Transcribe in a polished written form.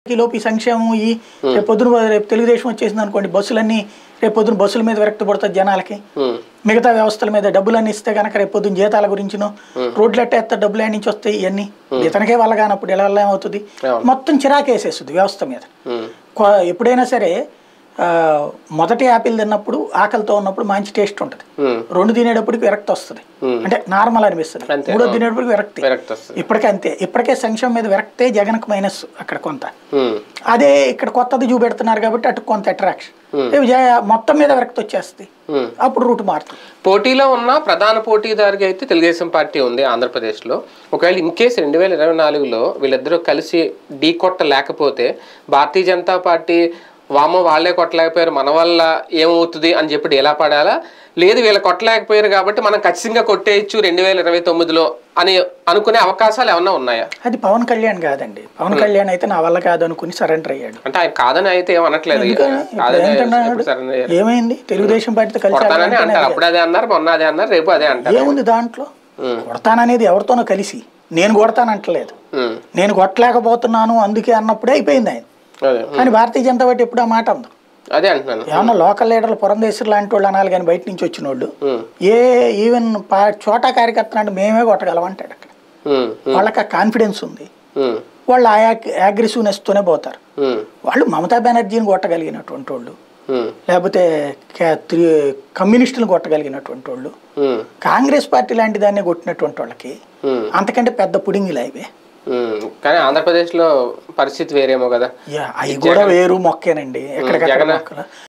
లోపు ఈ సంక్షేమం ఈ రేపు పొద్దున రేపు తెలుగుదేశం వచ్చేసింది అనుకోండి, బస్సులన్నీ రేపు పొద్దున బస్సుల మీద విరక్తి పడుతుంది జనాలకి, మిగతా వ్యవస్థల మీద డబ్బులన్నీ ఇస్తే కనుక రేపు పొద్దున జీతాల గురించినో రోడ్లు ఎట్టేస్తే డబ్బులు ఏడి నుంచి వస్తాయి, ఇవన్నీ ఇతనికే వల్ల కానప్పుడు ఇలా వల్ల ఏమవుతుంది, మొత్తం చిరాకేసేస్తుంది వ్యవస్థ మీద. ఎప్పుడైనా సరే మొదటి యాపిల్ తిన్నప్పుడు ఆకలితో ఉన్నప్పుడు మంచి టేస్ట్ ఉంటుంది, రెండు తినేటప్పటికి విరక్తి వస్తుంది, అంటే నార్మల్ అనిపిస్తుంది, మూడో తినేటప్పటికి విరక్తి. ఇప్పటికే అంతే, ఇప్పటికే సంక్షేమం మీద విరక్తే జగన్కు మైనస్ అక్కడ కొంత, అదే ఇక్కడ కొత్తది చూపెడుతున్నారు కాబట్టి అటు కొంత అట్రాక్షన్, మొత్తం మీద విరక్తి వచ్చేస్తుంది, అప్పుడు రూట్ మారుతుంది. పోటీలో ఉన్న ప్రధాన పోటీదారుగా అయితే తెలుగుదేశం పార్టీ ఉంది ఆంధ్రప్రదేశ్లో. ఒకవేళ ఇన్ కేసు 2024లో వీళ్ళిద్దరూ కలిసి ఢీ కొట్ట లేకపోతే భారతీయ జనతా పార్టీ వామో వాళ్ళే కొట్టలేకపోయారు మన వల్ల ఏమవుతుంది అని చెప్పి ఎలా పడాలా, లేదు వీళ్ళు కొట్టలేకపోయారు కాబట్టి మనం ఖచ్చితంగా కొట్టేయచ్చు 2029లో అని అనుకునే అవకాశాలు ఏమన్నా ఉన్నాయా? అది పవన్ కళ్యాణ్ కాదండి, పవన్ కళ్యాణ్ అయితే నా వల్ల కాదు అనుకుని సరెండర్ అయ్యాడు. అంటే ఆయన కాదని అయితే ఏమనట్లేదు, ఏమైంది తెలుగుదేశం పార్టీతో కలిసి అంటారు, అప్పుడు అదే అన్నారు, మొన్న అదే అన్నారు, రేపు అదే అంటారు. ఏముంది దాంట్లో, కొడతాననేది ఎవరితోనో కలిసి, నేను కొడతానంటలేదు, నేను కొట్టలేకపోతున్నాను అందుకే అన్నప్పుడే అయిపోయింది ఆయన. కానీ భారతీయ జనతా పార్టీ ఎప్పుడు ఆ మాట ఉంది, అదే అంటున్నాను, ఏమన్నా లోకల్ లీడర్లు పురంధేశ్వరు లాంటి వాళ్ళు అనాలి కానీ బయట నుంచి వచ్చిన వాళ్ళు ఈవెన్ చోటా కార్యకర్తలు అంటే మేమే కొట్టగలం అంటాడు అక్కడ. వాళ్ళకి ఆ కాన్ఫిడెన్స్ ఉంది, వాళ్ళు ఆ అగ్రెసివ్నెస్ తోనే పోతారు. వాళ్ళు మమతా బెనర్జీని కొట్టగలిగినటువంటి వాళ్ళు, లేకపోతే కమ్యూనిస్టులను కొట్టగలిగినటువంటి వాళ్ళు, కాంగ్రెస్ పార్టీ లాంటి దాన్ని కొట్టినటువంటి వాళ్ళకి అంతకంటే పెద్ద పుడింగిలు అవే. కానీ ఆంధ్రప్రదేశ్ లో పరిస్థితి వేరేమో కదా, అవి కూడా వేరు మొక్కేనండి, ఎక్కడికక్కడ